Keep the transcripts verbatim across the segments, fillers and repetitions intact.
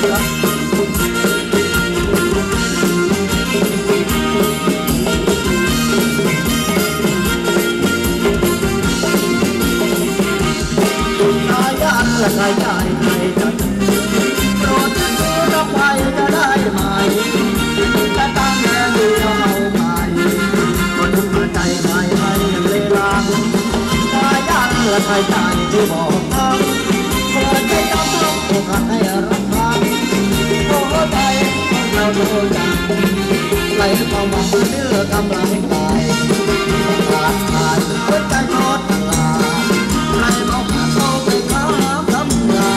ใครใจใครจัดโปรดจะรู้รับไว้จะได้ไหมจะตั้งแรงดูเอาไปก็ทุกข์ใจใครไม่เลยรักตายยากและใครใจที่บอกฟังโปรดใจยอมต้องโอกาสให้รับฟังโอ้ใจของเราโดนจับไหลความหวังเนื้อกำลังตายขาดขาดหัวใจโคตรลาใครบอกขาดโตไปข้ามรัก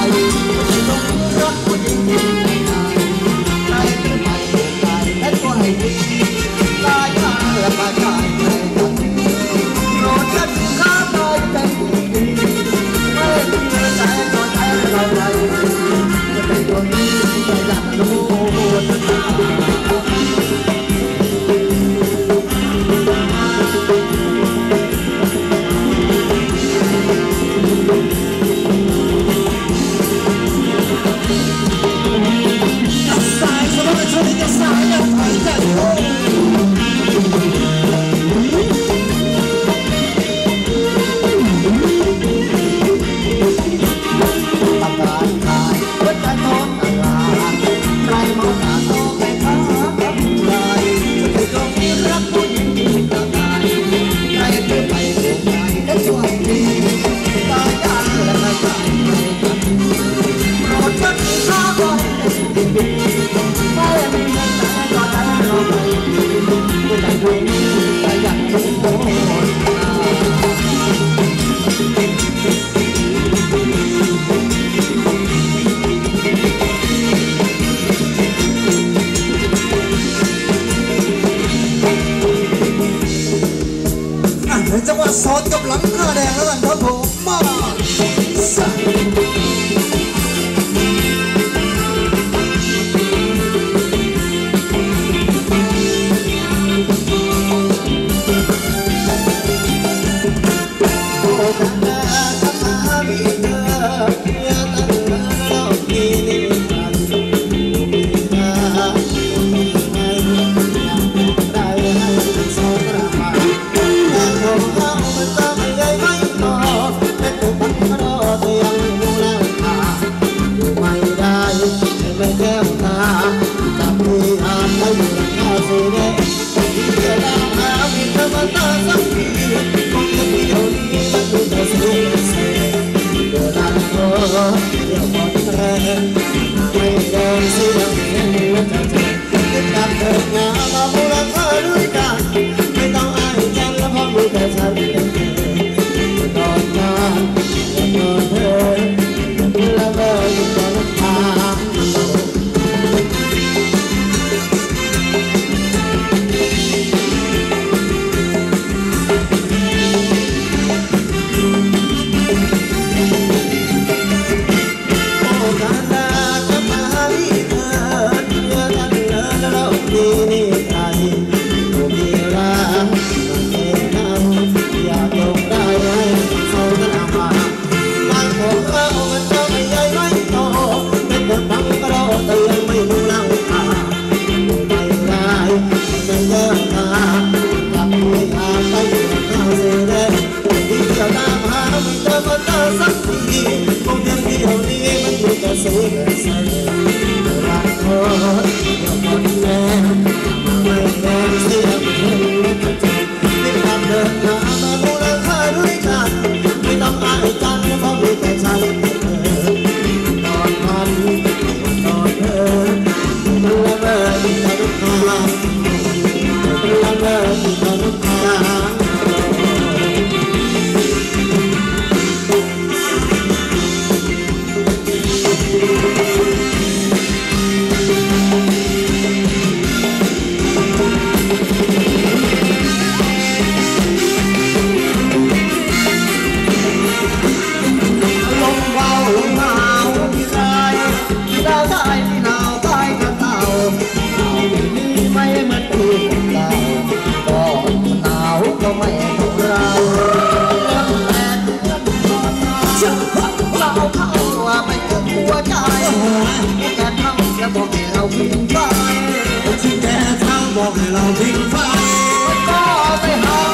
ผู้หญิงยิ่งใครที่ไม่ถูกใจและก็ให้ดีลายตาและปากใจไม่จับโปรดฉันข้าไปใจดีไม่มีใจก็ใจเราไปจะเป็นคนที่จะอยากรู้จังหวะซ้อนกับหลังคาแดงแล้วกันครับผมมาไม่ได้เสียงเสียงนี้จะเจอจะจับเธองามาพูดเธอด้วยกันไม่ต้องอายกันแล้วพอมีแต่ฉันเป็นเธอนอนนานอย่านอนเธออย่าพูดละเมออยู่บนทางบอกให้เราพิงไฟที่แกเท้าบอกให้เราพิงไฟก็ไปหา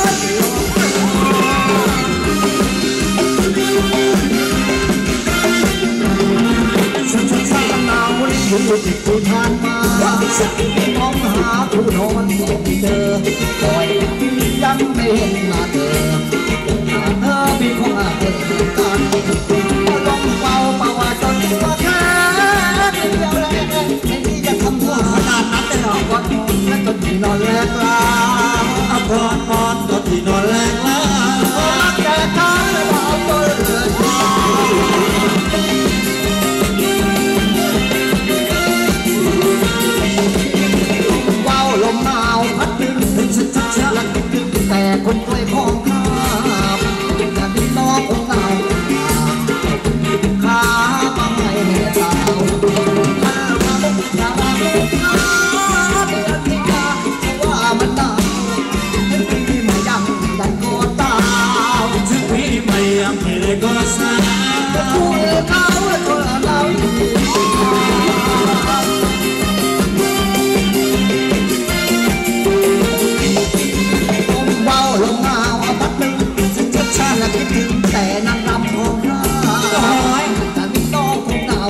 ฉันฉันฉันหนาวลิ้นอยู่ติดผู้ทานมามองหาผู้นอนไม่เจอคอยยังไม่เห็นหน้าเธอเธอมีของอาเธอกันลองเป่าเป่าจนตัวแค่เดียวแรกไม่มีจะทำว่าขนาดนั้นได้หรอกก่อนและจนที่นอนแรกลาก่อนก่อนก่อนที่นอนแรกลารักแต่เธอและว่าตัวเรือว้าวลมหนาวพัดดึงถึงชัดชัดชัดแต่คนกล้วยของข้าแต่ที่น้องของเราขามาไม่เห็นดาวถ้ามาบุกอย่ามาบุกขาเดือนที่กาว่ามันหนาวถึงปีไม่ยังดันก็ตาวถึงปีไม่ยังไม่ได้ก็สาคู่เขาและคนเราว้าวลมหนาวพัดดึงถึงชัดชัดและคิดถึงแต่นางรำของข้าแต่ที่น้องของเรา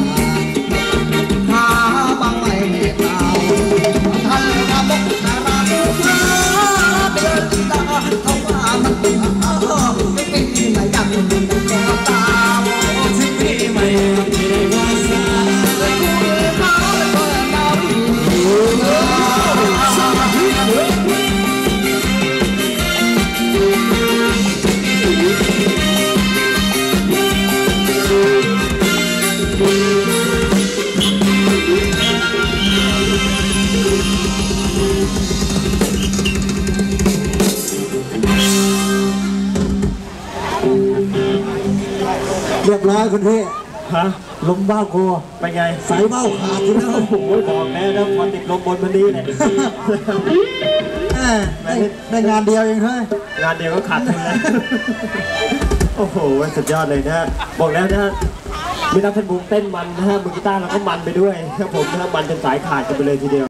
ขาบางไม่เห็นดาวท่านมาบุกนาราบุกขาเดือนที่ตาเขาว่ามันถึงถึงปีไม่ยังดันก็ตาวถึงปีไม่ยังไม่ได้ก็สาคู่เขาและคนเราเรียบร้อยคุณพี่ฮะลมบ้าโคไปไงสายเบ้าขาดอยู่แล้วโอ้โหบอกแล้วนะพอติดลมบนมันดีเลยได้งานเดียวเองเฮ้ยงานเดียวก็ขาดทุนแล้วโอ้โหสุดยอดเลยนะบอกแล้วนะมีนักเต้นบูมเต้นมันนะฮะมือกีตาร์เราก็มันไปด้วยครับผมนะมันจนสายขาดกันไปเลยทีเดียว